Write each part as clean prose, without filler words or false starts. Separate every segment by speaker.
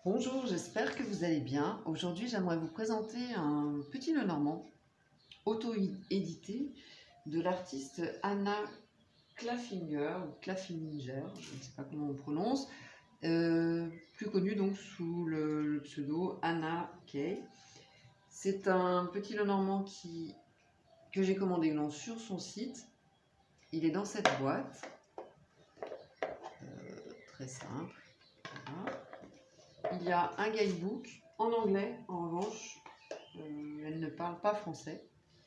Speaker 1: Bonjour, j'espère que vous allez bien. Aujourd'hui, j'aimerais vous présenter un petit Lenormand auto-édité de l'artiste Anna Clafinger, ou Clafinger, je ne sais pas comment on prononce, plus connue donc sous le pseudo Anna Kay. C'est un petit Lenormand que j'ai commandé donc, sur son site. Il est dans cette boîte, très simple. Voilà. Il y a un guidebook en anglais, en revanche, elle ne parle pas français.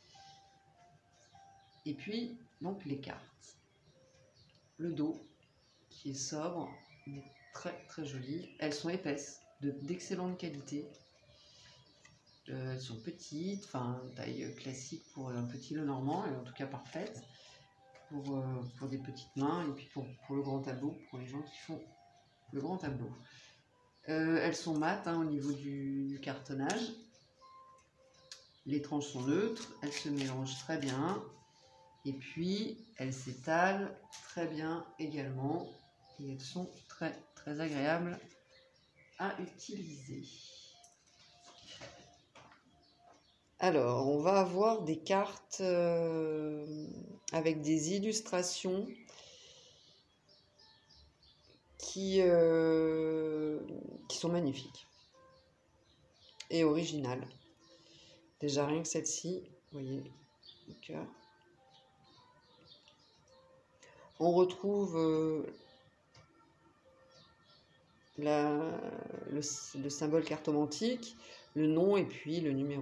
Speaker 1: Et puis, donc, les cartes. Le dos, qui est sobre, mais très très joli. Elles sont épaisses, d'excellente qualité. Elles sont petites, enfin, taille classique pour un petit Lenormand, et en tout cas parfaite pour des petites mains, et puis pour le grand tableau, pour les gens qui font le grand tableau. Elles sont mates au niveau du cartonnage. Les tranches sont neutres, elles se mélangent très bien. Et puis, elles s'étalent très bien également. Et elles sont très très agréables à utiliser. Alors, on va avoir des cartes avec des illustrations qui sont magnifiques et originales. Déjà rien que celle-ci, vous voyez, le cœur. On retrouve le symbole cartomantique, le nom et puis le numéro.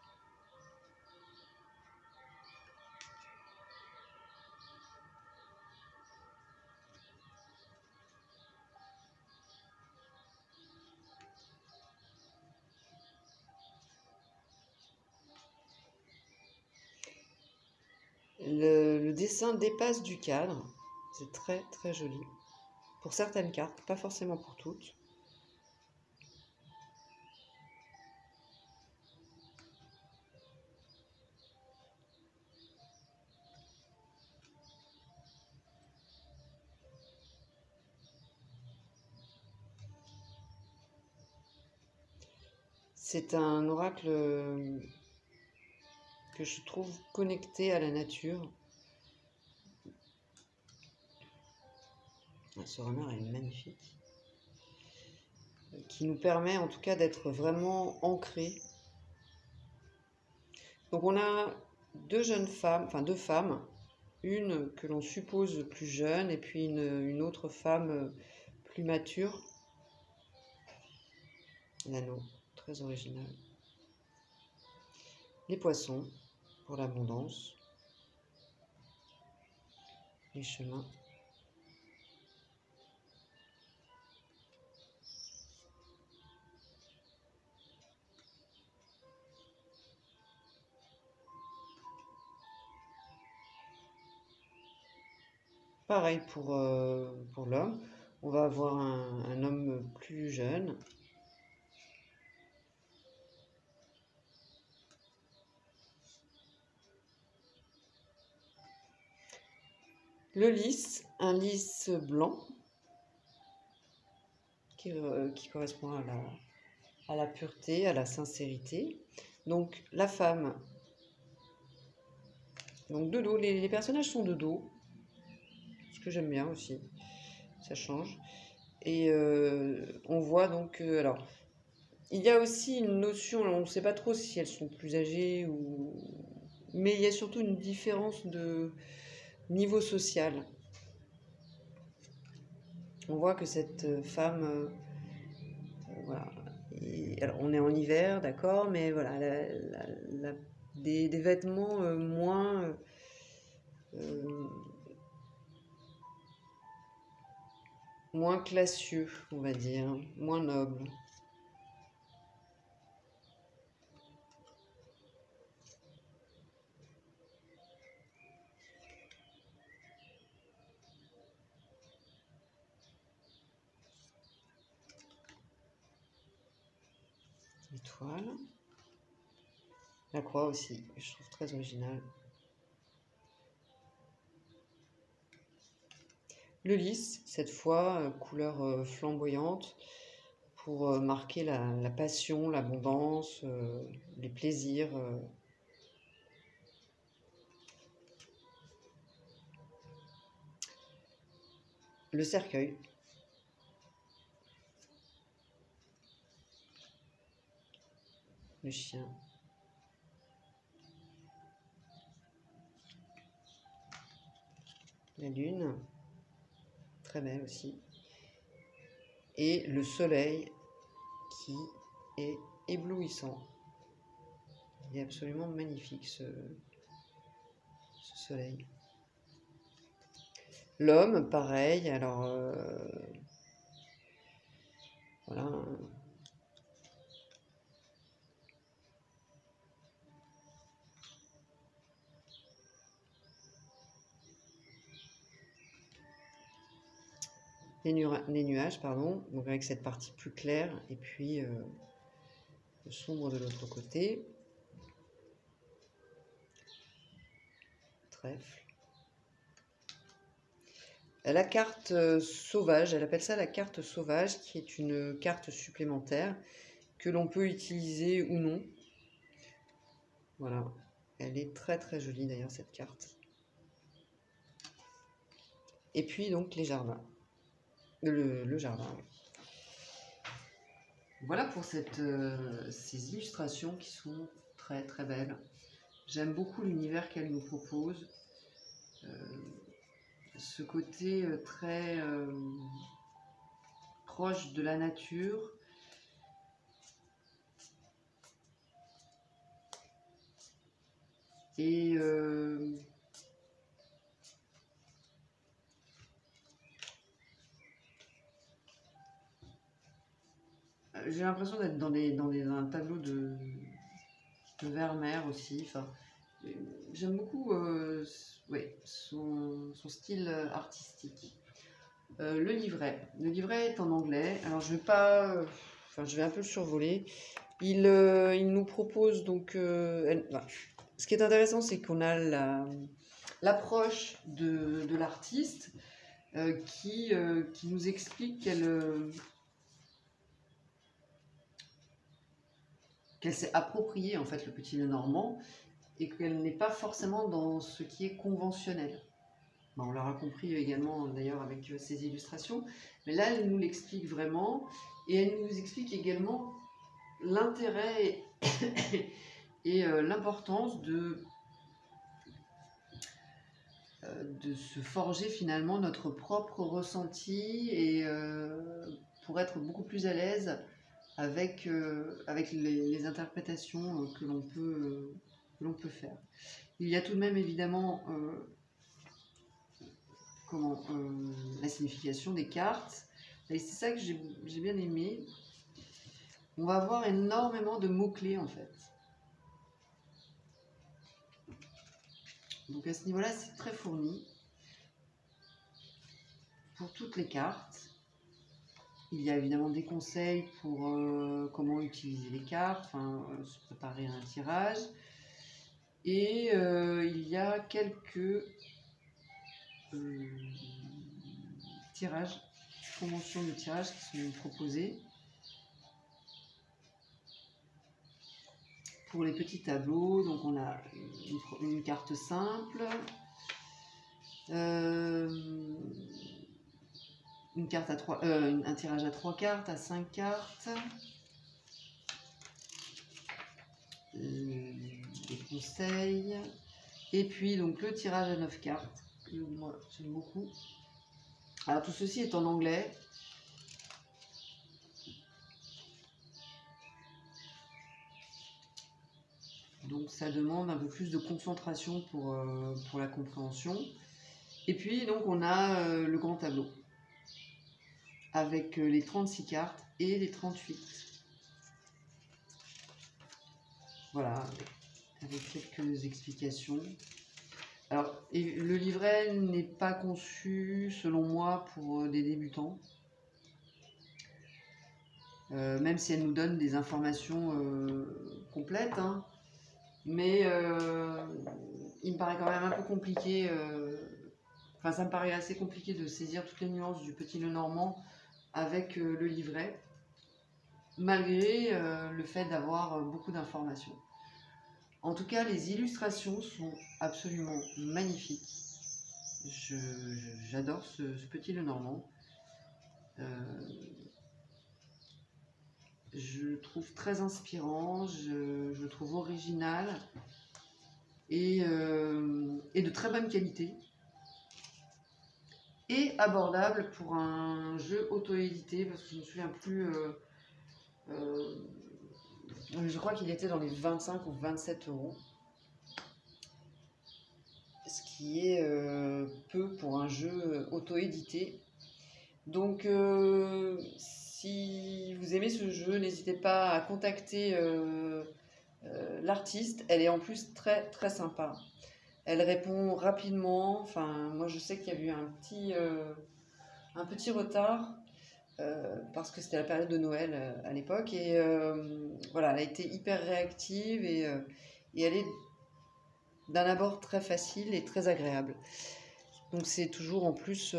Speaker 1: Le dessin dépasse du cadre, c'est très très joli. Pour certaines cartes, pas forcément pour toutes. C'est un oracle que je trouve connecté à la nature. Ce renard est magnifique. Qui nous permet en tout cas d'être vraiment ancrés. Donc on a deux femmes, une que l'on suppose plus jeune et puis une autre femme plus mature. L'anneau, très original. Les poissons, pour l'abondance. Les chemins. Pareil pour l'homme. On va avoir un homme plus jeune. Le lys, un lys blanc qui correspond à la pureté, à la sincérité. Donc la femme, donc de dos, les personnages sont de dos, ce que j'aime bien aussi, ça change. Et on voit donc, alors, il y a aussi une notion, on ne sait pas trop si elles sont plus âgées mais il y a surtout une différence de niveau social. On voit que cette femme, voilà. Et, alors on est en hiver, d'accord, mais voilà, des vêtements moins classieux, on va dire, moins nobles. Étoile. La croix aussi, je trouve très originale. Le lys, cette fois, couleur flamboyante, pour marquer la passion, l'abondance, les plaisirs. Le cercueil. Le chien. La lune, très belle aussi. Et le soleil qui est éblouissant. Il est absolument magnifique ce soleil. L'homme, pareil, alors voilà. Les nuages, pardon, donc avec cette partie plus claire et puis le sombre de l'autre côté. Trèfle. La carte sauvage, elle appelle ça la carte sauvage, qui est une carte supplémentaire que l'on peut utiliser ou non. Voilà, elle est très très jolie d'ailleurs cette carte. Et puis donc les jardins. Le jardin, oui. Voilà pour ces illustrations qui sont très très belles. J'aime beaucoup l'univers qu'elle nous propose. Ce côté très proche de la nature. Et j'ai l'impression d'être dans un tableau de Vermeer aussi. Enfin, j'aime beaucoup ouais, son style artistique. Le livret. Le livret est en anglais. Alors je vais pas, je vais un peu le survoler. Il nous propose donc. Ce qui est intéressant, c'est qu'on a l'approche de l'artiste qui nous explique qu'elle s'est appropriée en fait le petit Lenormand et qu'elle n'est pas forcément dans ce qui est conventionnel. On l'aura compris également d'ailleurs avec ces illustrations, mais là elle nous l'explique vraiment et elle nous explique également l'intérêt et l'importance de se forger finalement notre propre ressenti et pour être beaucoup plus à l'aise avec les interprétations que l'on peut faire. Il y a tout de même évidemment la signification des cartes. Et c'est ça que j'ai bien aimé. On va avoir énormément de mots-clés en fait. Donc à ce niveau-là, c'est très fourni. Pour toutes les cartes, il y a évidemment des conseils pour comment utiliser les cartes, se préparer à un tirage. Et il y a quelques conventions de tirage qui sont proposées pour les petits tableaux. Donc on a une carte simple, une carte à un tirage à 3 cartes, à 5 cartes, des conseils, et puis donc le tirage à 9 cartes, que moi j'aime beaucoup. Alors tout ceci est en anglais. Donc ça demande un peu plus de concentration pour la compréhension. Et puis donc on a le grand tableau avec les 36 cartes et les 38. Voilà, avec quelques explications. Alors, le livret n'est pas conçu, selon moi, pour des débutants. Même si elle nous donne des informations complètes, hein. Mais il me paraît quand même un peu compliqué. Ça me paraît assez compliqué de saisir toutes les nuances du petit Lenormand avec le livret. malgré le fait d'avoir beaucoup d'informations. En tout cas, les illustrations sont absolument magnifiques. J'adore ce petit Lenormand. Je le trouve très inspirant, je le trouve original et de très bonne qualité. Et abordable pour un jeu auto-édité, parce que je ne me souviens plus... je crois qu'il était dans les 25 ou 27 euros. Ce qui est peu pour un jeu auto-édité. Donc, si vous aimez ce jeu, n'hésitez pas à contacter l'artiste. Elle est en plus très très sympa. Elle répond rapidement. Enfin, moi je sais qu'il y a eu un petit retard parce que c'était la période de Noël à l'époque. Et voilà, elle a été hyper réactive et elle est d'un abord très facile et très agréable. Donc c'est toujours en plus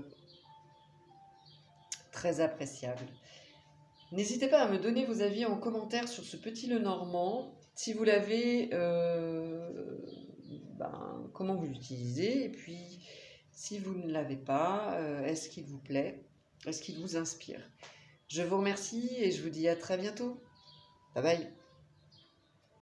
Speaker 1: très appréciable. N'hésitez pas à me donner vos avis en commentaire sur ce petit Lenormand. Si vous l'avez, comment vous l'utilisez, et puis si vous ne l'avez pas, est-ce qu'il vous plaît, est-ce qu'il vous inspire? Je vous remercie et je vous dis à très bientôt. Bye bye.